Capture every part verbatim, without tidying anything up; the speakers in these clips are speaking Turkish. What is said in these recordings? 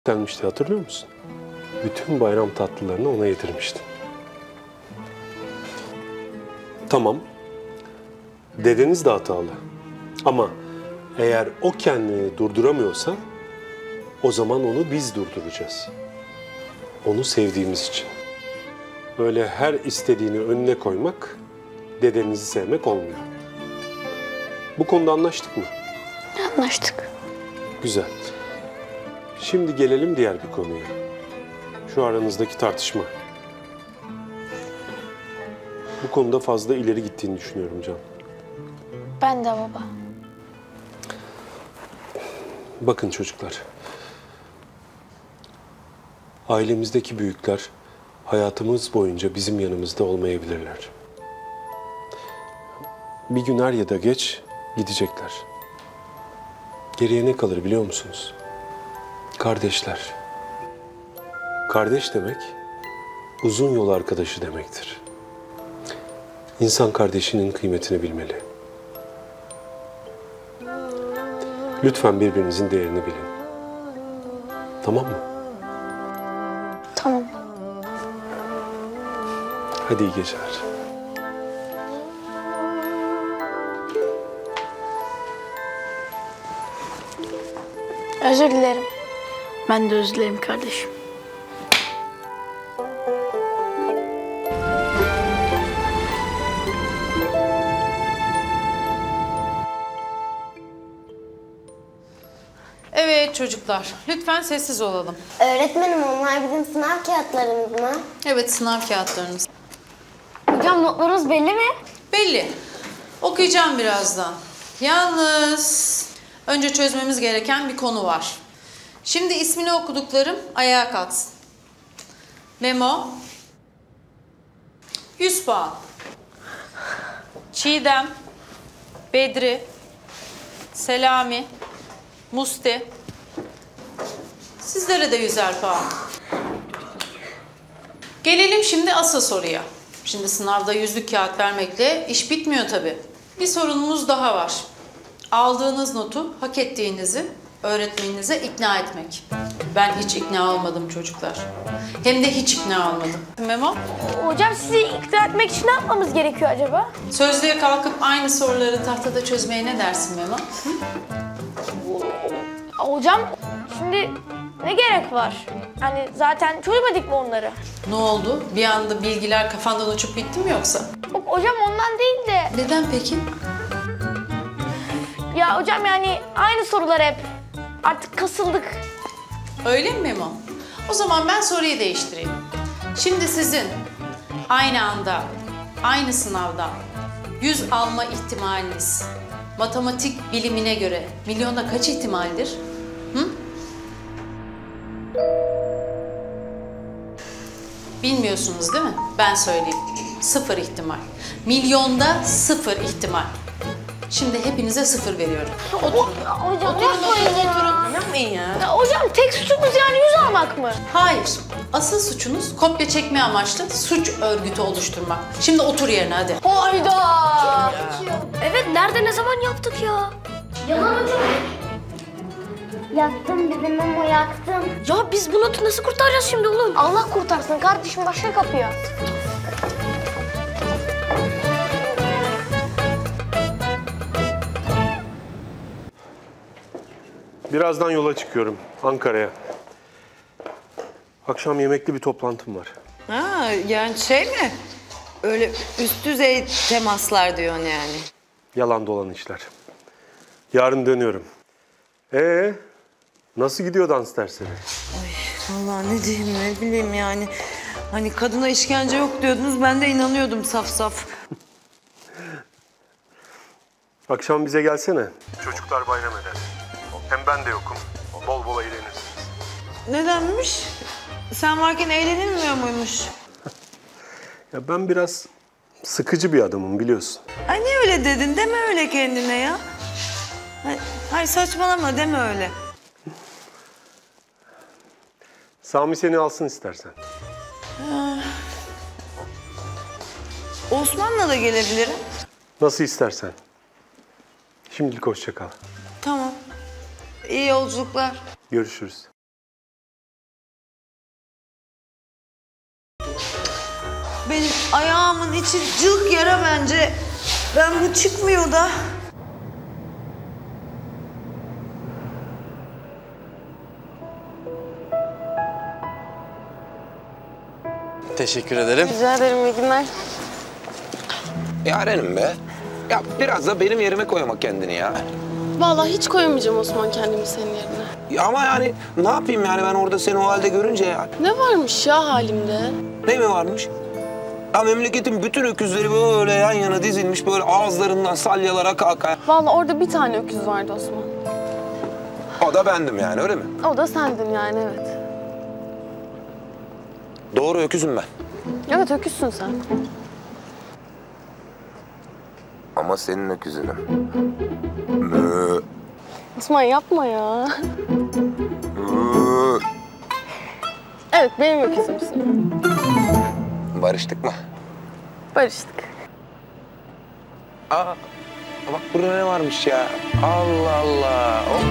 Gelmişti, hatırlıyor musun? Bütün bayram tatlılarını ona yedirmiştin. Tamam. Dedeniz de hatalı. Ama eğer o kendini durduramıyorsa o zaman onu biz durduracağız. Onu sevdiğimiz için. Böyle her istediğini önüne koymak dedenizi sevmek olmuyor. Bu konuda anlaştık mı? Anlaştık. Güzel. Şimdi gelelim diğer bir konuya. Şu aranızdaki tartışma. Bu konuda fazla ileri gittiğini düşünüyorum Can. Ben de baba. Bakın çocuklar. Ailemizdeki büyükler hayatımız boyunca bizim yanımızda olmayabilirler. Bir gün er ya da geç gidecekler. Geriye ne kalır biliyor musunuz? Kardeşler. Kardeş demek uzun yol arkadaşı demektir. İnsan kardeşinin kıymetini bilmeli. Lütfen birbirinizin değerini bilin. Tamam mı? Tamam. Hadi iyi geceler. Özür dilerim. Ben de özür dilerim kardeşim. Evet çocuklar, lütfen sessiz olalım. Öğretmenim, onlar bizim sınav kağıtlarımız mı? Evet, sınav kağıtlarınız. Hocam, notlarınız belli mi? Belli. Okuyacağım birazdan. Yalnız önce çözmemiz gereken bir konu var. Şimdi ismini okuduklarım ayağa kalksın. Memo. yüz puan. Çiğdem. Bedri. Selami. Musti. Sizlere de yüzer puan. Gelelim şimdi asıl soruya. Şimdi sınavda yüzlük kağıt vermekle iş bitmiyor tabii. Bir sorunumuz daha var. Aldığınız notu hak ettiğinizi öğretmeninize ikna etmek. Ben hiç ikna olmadım çocuklar. Hem de hiç ikna olmadım. Memo? Hocam, sizi ikna etmek için ne yapmamız gerekiyor acaba? Sözlüğe kalkıp aynı soruları tahtada çözmeye ne dersin Memo? Hı? Hocam, şimdi ne gerek var? Hani zaten çözmedik mi onları? Ne oldu? Bir anda bilgiler kafandan uçup gitti mi yoksa? Yok hocam, ondan değil de. Neden peki? Ya hocam, yani aynı sorular hep. Artık kasıldık. Öyle mi Memo? O zaman ben soruyu değiştireyim. Şimdi sizin aynı anda, aynı sınavdan yüz alma ihtimaliniz matematik bilimine göre milyonda kaç ihtimaldir? Hı? Bilmiyorsunuz değil mi? Ben söyleyeyim. Sıfır ihtimal. Milyonda sıfır ihtimal. Şimdi hepinize sıfır veriyorum. Oturun. Hocam Oturun, yapmayın oturun, ya. oturun. Yapmayın ya. Ya hocam, tek suçumuz yani yüz almak mı? Hayır. Asıl suçunuz kopya çekme amaçlı suç örgütü oluşturmak. Şimdi otur yerine hadi. Hayda! Evet, nerede, ne zaman yaptık ya? Yalan hocam. Yaktım bizim Memo, yaktım. Ya biz bu notu nasıl kurtaracağız şimdi oğlum? Allah kurtarsın kardeşim, başka kapıyor. Birazdan yola çıkıyorum Ankara'ya. Akşam yemekli bir toplantım var. Ha, yani şey mi? Öyle üst düzey temaslar diyorsun yani. Yalan dolan işler. Yarın dönüyorum. Ee, nasıl gidiyor dans dersleri? Vallahi ne diyeyim, ne bileyim yani. Hani kadına işkence yok diyordunuz, ben de inanıyordum saf saf. Akşam bize gelsene. Çocuklar bayram eder. Hem ben de yokum. Bol bol eğlenirsiniz. Nedenmiş? Sen varken eğlenilmiyor muymuş? Ya ben biraz sıkıcı bir adamım biliyorsun. Ay niye öyle dedin? Deme öyle kendine ya. Ay, ay saçmalama, deme öyle. Sami seni alsın istersen. Osman'la da gelebilirim. Nasıl istersen. Şimdilik hoşça kal. Tamam. İyi yolculuklar. Görüşürüz. benim ayağımın içi cılk yara bence. Ben bu çıkmıyor da. Teşekkür ederim. Rica ederim, iyi günler. Yarenim be. Ya biraz da benim yerime koyma kendini ya. Vallahi hiç koyamayacağım Osman kendimi senin yerine. Ya ama yani ne yapayım yani ben orada seni o halde görünce ya. Ne varmış ya halimde? Ne mi varmış? Ya memleketin bütün öküzleri böyle yan yana dizilmiş böyle ağızlarından salyalar aka aka. Vallahi orada bir tane öküz vardı Osman. O da bendim yani öyle mi? O da sendin yani, evet. Doğru öküzüm ben. Evet, öküzsün sen. Ama senin öküzünüm. Mö. Osman yapma ya. Evet, benim öküzümsün. Barıştık mı? Barıştık. Aa, bak burada ne varmış ya? Allah Allah. Oh.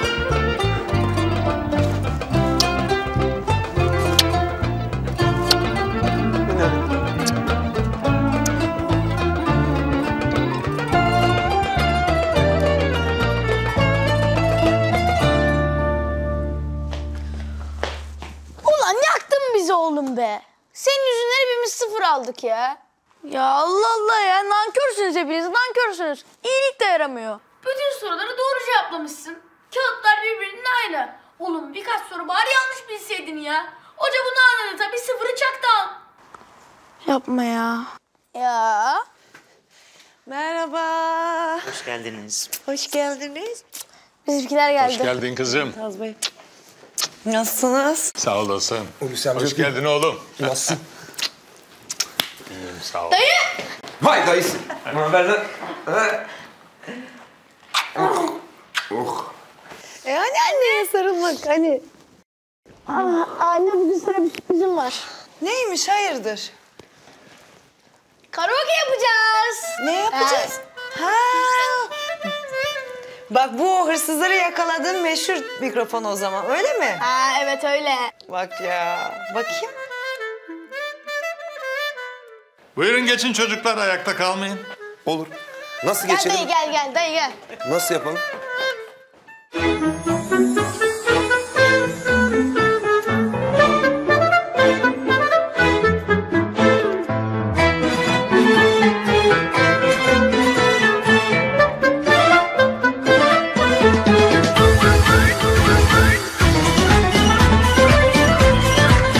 Ulan yaktın bizi oğlum be. Senin yüzünden hepimiz sıfır aldık ya. Ya Allah Allah ya, nankörsünüz hepiniz, nankörsünüz. İyilik de yaramıyor. Bütün soruları doğru cevaplamışsın. Kağıtlar birbirinin aynı. Oğlum birkaç soru bari yanlış bilseydin ya. Hoca bunu anladı tabii, sıfırı çaktı al. Yapma ya. Ya. Merhaba. Hoş geldiniz. Hoş geldiniz. Bizimkiler geldi. Hoş geldin kızım. Taz Bey. Nasılsınız? Sağ olasın. Hulusi amca Hoş geldin oğlum. nasılsın? İyiyim, sağ ol. Vay dayısı. Ne haber lan? Ha? Oh. Oh. E hani anneye sarılmak hani. Anne bugün sana bir sürprizim var. Neymiş hayırdır? Karaoke yapacağız. Ne yapacağız? Ha. Bak bu hırsızları yakaladığın meşhur mikrofon o zaman öyle mi? Ha evet öyle. Bak ya. Bakayım. Buyurun geçin çocuklar, ayakta kalmayın. Olur. Nasıl Gel geçelim? dayı gel gel dayı gel. Nasıl yapalım?